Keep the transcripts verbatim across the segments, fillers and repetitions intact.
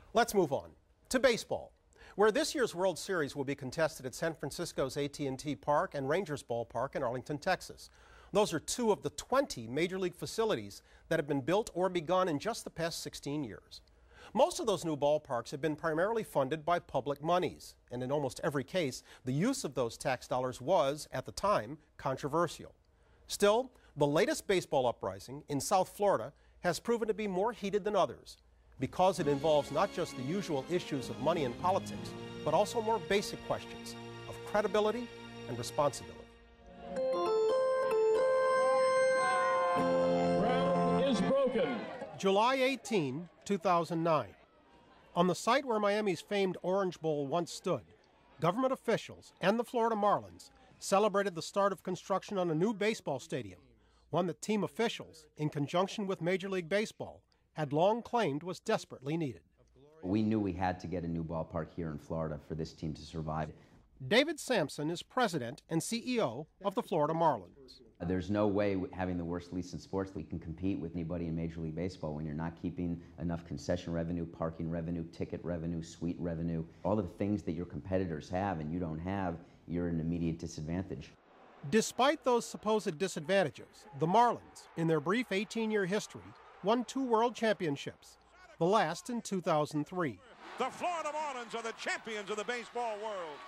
Let's move on to baseball, where this year's World Series will be contested at San Francisco's A T and T Park and Rangers Ballpark in Arlington, Texas. Those are two of the twenty Major League facilities that have been built or begun in just the past sixteen years. Most of those new ballparks have been primarily funded by public monies, and in almost every case, the use of those tax dollars was, at the time, controversial. Still, the latest baseball uprising in South Florida has proven to be more heated than others, because it involves not just the usual issues of money and politics, but also more basic questions of credibility and responsibility. Ground is broken. July eighteenth, two thousand nine. On the site where Miami's famed Orange Bowl once stood, government officials and the Florida Marlins celebrated the start of construction on a new baseball stadium, one that team officials, in conjunction with Major League Baseball, had long claimed was desperately needed. We knew we had to get a new ballpark here in Florida for this team to survive. David Samson is president and C E O of the Florida Marlins. There's no way, having the worst lease in sports, we can compete with anybody in Major League Baseball when you're not keeping enough concession revenue, parking revenue, ticket revenue, suite revenue, all the things that your competitors have and you don't have. You're at an immediate disadvantage. Despite those supposed disadvantages, the Marlins, in their brief eighteen-year history, won two world championships, the last in two thousand three. The Florida Marlins are the champions of the baseball world.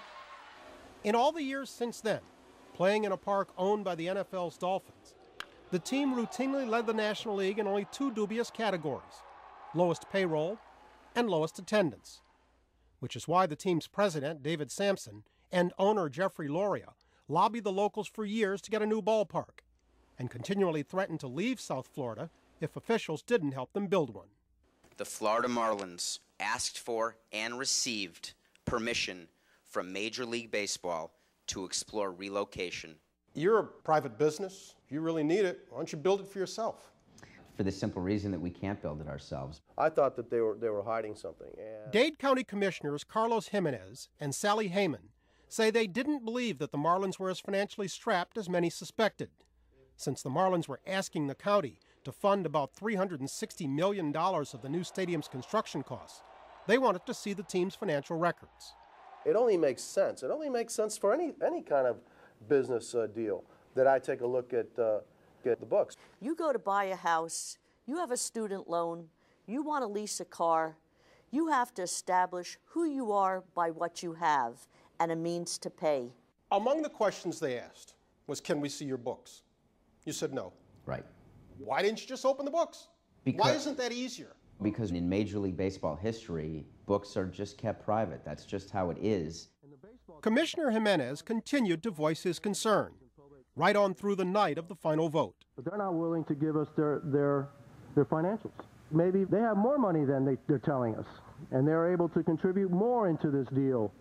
In all the years since then, playing in a park owned by the N F L's Dolphins, the team routinely led the National League in only two dubious categories: lowest payroll and lowest attendance. Which is why the team's president, David Samson, and owner Jeffrey Loria lobbied the locals for years to get a new ballpark, and continually threatened to leave South Florida if officials didn't help them build one. The Florida Marlins asked for and received permission from Major League Baseball to explore relocation. You're a private business. If you really need it, why don't you build it for yourself? For the simple reason that we can't build it ourselves. I thought that they were they were hiding something. And Dade County Commissioners Carlos Jimenez and Sally Heyman say they didn't believe that the Marlins were as financially strapped as many suspected, since the Marlins were asking the county to fund about three hundred sixty million dollars of the new stadium's construction costs. They wanted to see the team's financial records. It only makes sense. It only makes sense for any any kind of business uh, deal that I take a look at, uh, at the books. You go to buy a house, you have a student loan, you want to lease a car, you have to establish who you are by what you have and a means to pay. Among the questions they asked was, can we see your books? You said no. Right. Why didn't you just open the books? Because, Why isn't that easier? Because in Major League Baseball history, books are just kept private. That's just how it is. Commissioner Jimenez continued to voice his concern, right on through the night of the final vote. But they're not willing to give us their, their, their financials. Maybe they have more money than they, they're telling us, and they're able to contribute more into this deal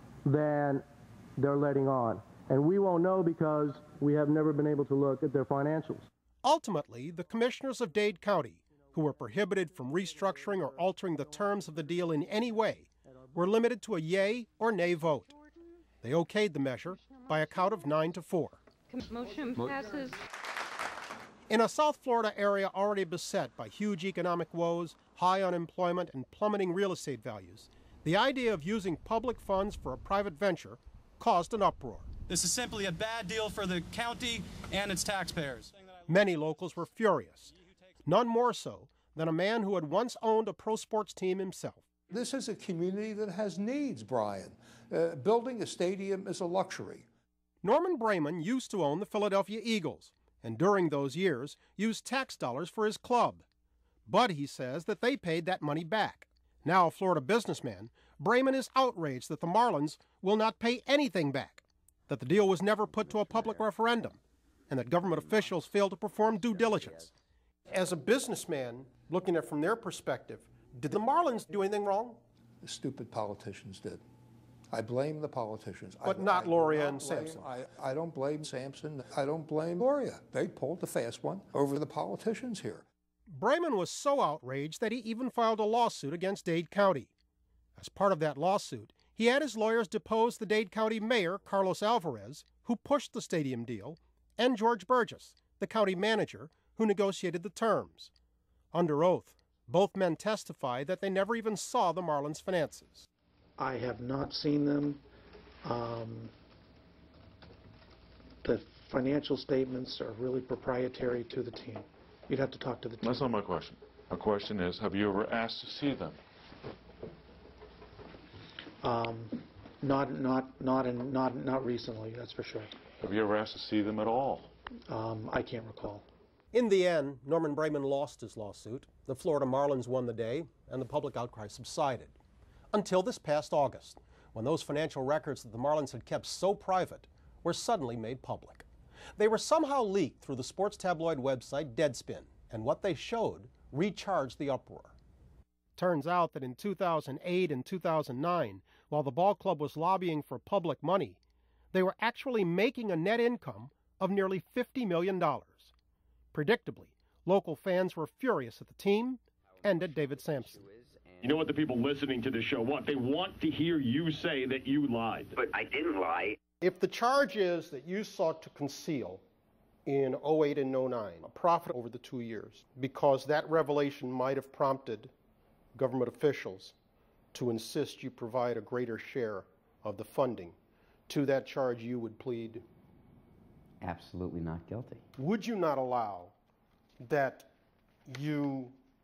than they're letting on. And we won't know because we have never been able to look at their financials. Ultimately, the commissioners of Dade County, who were prohibited from restructuring or altering the terms of the deal in any way, were limited to a yay or nay vote. They okayed the measure by a count of nine to four. Motion passes. In a South Florida area already beset by huge economic woes, high unemployment, and plummeting real estate values, the idea of using public funds for a private venture caused an uproar. This is simply a bad deal for the county and its taxpayers. Many locals were furious, none more so than a man who had once owned a pro sports team himself. This is a community that has needs, Brian. Uh, building a stadium is a luxury. Norman Brayman used to own the Philadelphia Eagles, and during those years used tax dollars for his club. But he says that they paid that money back. Now a Florida businessman, Brayman is outraged that the Marlins will not pay anything back, that the deal was never put to a public referendum, and that government officials failed to perform due diligence. As a businessman, looking at it from their perspective, did the Marlins do anything wrong? The stupid politicians did. I blame the politicians. But I, not I Loria not and blame, Samson. I, I don't blame Samson. I don't blame Loria. They pulled the fast one over the politicians here. Brayman was so outraged that he even filed a lawsuit against Dade County. As part of that lawsuit, he had his lawyers depose the Dade County mayor, Carlos Alvarez, who pushed the stadium deal, and George Burgess, the county manager, who negotiated the terms. Under oath, Both men testify that they never even saw the Marlins' finances. I have not seen them. Um, the financial statements are really proprietary to the team. You'd have to talk to the team. That's not my question. My question is, have you ever asked to see them? Um, not, not, not, in, not, not recently. That's for sure. Have you ever asked to see them at all? Um, I can't recall. In the end, Norman Braman lost his lawsuit. The Florida Marlins won the day, and the public outcry subsided. Until this past August, when those financial records that the Marlins had kept so private were suddenly made public. They were somehow leaked through the sports tabloid website Deadspin, and what they showed recharged the uproar. Turns out that in two thousand eight and two thousand nine, while the ball club was lobbying for public money, they were actually making a net income of nearly fifty million dollars. Predictably, local fans were furious at the team and at David Samson. You know what the people listening to the show want? They want to hear you say that you lied. But I didn't lie. If the charge is that you sought to conceal in oh eight and oh nine a profit over the two years because that revelation might have prompted government officials to insist you provide a greater share of the funding, to that charge you would plead? Absolutely not guilty. Would you not allow that you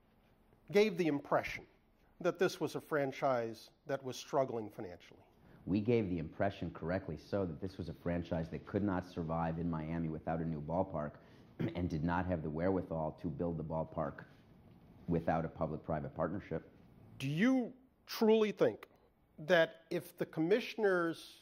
gave the impression that this was a franchise that was struggling financially? We gave the impression correctly so that this was a franchise that could not survive in Miami without a new ballpark and did not have the wherewithal to build the ballpark without a public-private partnership. Do you truly think that if the commissioners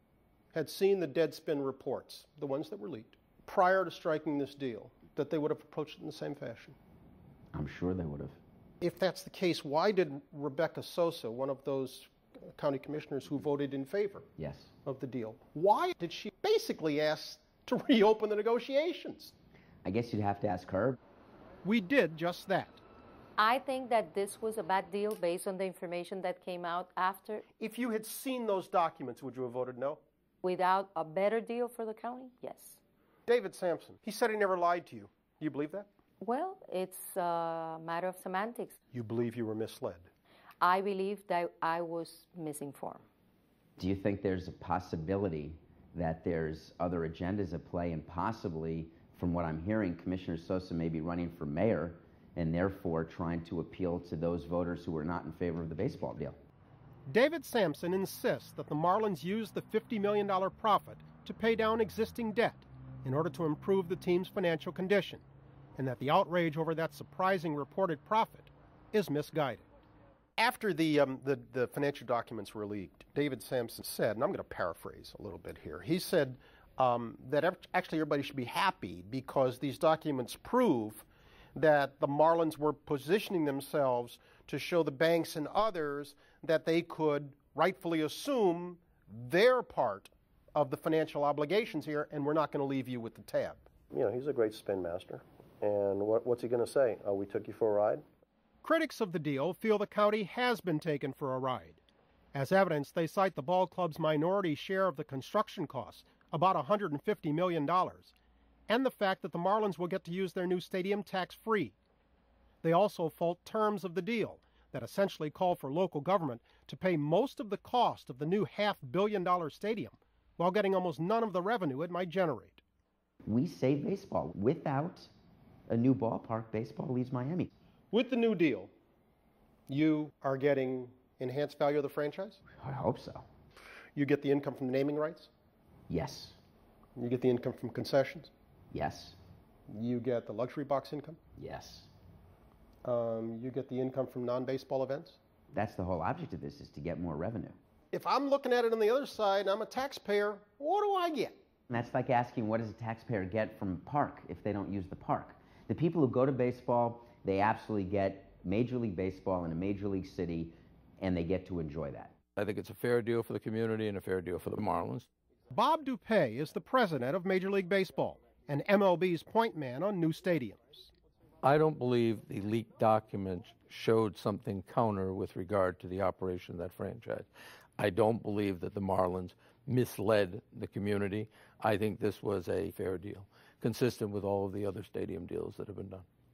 had seen the Deadspin reports, the ones that were leaked, prior to striking this deal, that they would have approached it in the same fashion? I'm sure they would have. If that's the case, why did Rebecca Sosa, one of those county commissioners who voted in favor yes. of the deal, why did she basically ask to reopen the negotiations? I guess you'd have to ask her. We did just that. I think that this was a bad deal based on the information that came out after. If you had seen those documents, would you have voted no? Without a better deal for the county, yes. David Samson, he said he never lied to you. Do you believe that? Well, it's a matter of semantics. You believe you were misled? I believe that I was misinformed. Do you think there's a possibility that there's other agendas at play, and possibly, from what I'm hearing, Commissioner Sosa may be running for mayor and therefore trying to appeal to those voters who are not in favor of the baseball deal? David Samson insists that the Marlins used the fifty million dollars profit to pay down existing debt in order to improve the team's financial condition, and that the outrage over that surprising reported profit is misguided. After the, um, the, the financial documents were leaked, David Samson said, and I'm going to paraphrase a little bit here, he said um, that actually everybody should be happy because these documents prove that the Marlins were positioning themselves to show the banks and others that they could rightfully assume their part of the financial obligations here, and we're not going to leave you with the tab. You know, he's a great spin master. And what, what's he going to say? Oh, we took you for a ride? Critics of the deal feel the county has been taken for a ride. As evidence, they cite the ball club's minority share of the construction costs, about one hundred fifty million dollars, and the fact that the Marlins will get to use their new stadium tax-free. They also fault terms of the deal that essentially call for local government to pay most of the cost of the new half-billion dollar stadium while getting almost none of the revenue it might generate. We save baseball. Without a new ballpark, baseball leaves Miami. With the new deal, you are getting enhanced value of the franchise? I hope so. You get the income from the naming rights? Yes. You get the income from concessions? Yes. You get the luxury box income? Yes. Um, you get the income from non-baseball events? That's the whole object of this, is to get more revenue. If I'm looking at it on the other side and I'm a taxpayer, what do I get? And that's like asking, what does a taxpayer get from a park if they don't use the park? The people who go to baseball, they absolutely get Major League Baseball in a major league city, and they get to enjoy that. I think it's a fair deal for the community and a fair deal for the Marlins. Bob Dupay is the president of Major League Baseball and M L B's point man on new stadiums. I don't believe the leaked documents showed something counter with regard to the operation of that franchise. I don't believe that the Marlins misled the community. I think this was a fair deal, consistent with all of the other stadium deals that have been done.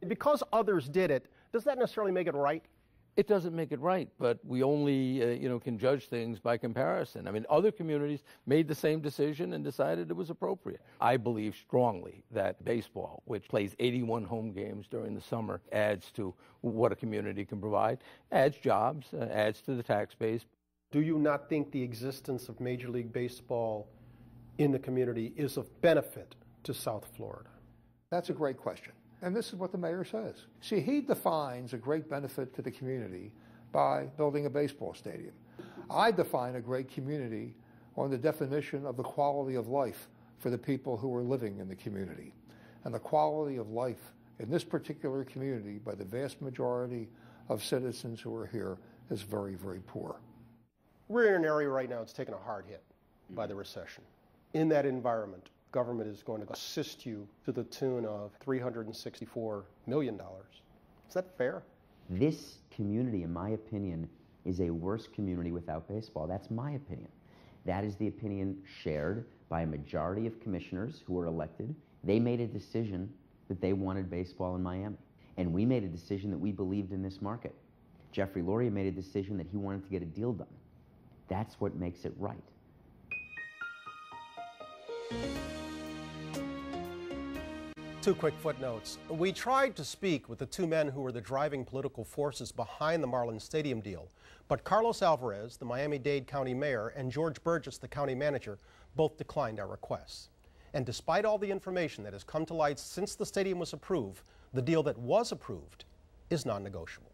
Because others did it, does that necessarily make it right? It doesn't make it right, but we only, uh, you know, can judge things by comparison. I mean, other communities made the same decision and decided it was appropriate. I believe strongly that baseball, which plays eighty-one home games during the summer, adds to what a community can provide, adds jobs, uh, adds to the tax base. Do you not think the existence of Major League Baseball in the community is of benefit to South Florida? That's a great question. And this is what the mayor says. See, he defines a great benefit to the community by building a baseball stadium. I define a great community on the definition of the quality of life for the people who are living in the community. And the quality of life in this particular community by the vast majority of citizens who are here is very, very poor. We're in an area right now that's taken a hard hit by the recession. In that environment, government is going to assist you to the tune of three hundred sixty-four million dollars. Is that fair? This community, in my opinion, is a worse community without baseball. That's my opinion. That is the opinion shared by a majority of commissioners who were elected. They made a decision that they wanted baseball in Miami. And we made a decision that we believed in this market. Jeffrey Loria made a decision that he wanted to get a deal done. That's what makes it right. Two quick footnotes. We tried to speak with the two men who were the driving political forces behind the Marlins Stadium deal, but Carlos Alvarez, the Miami-Dade County Mayor, and George Burgess, the county manager, both declined our requests. And despite all the information that has come to light since the stadium was approved, the deal that was approved is non-negotiable.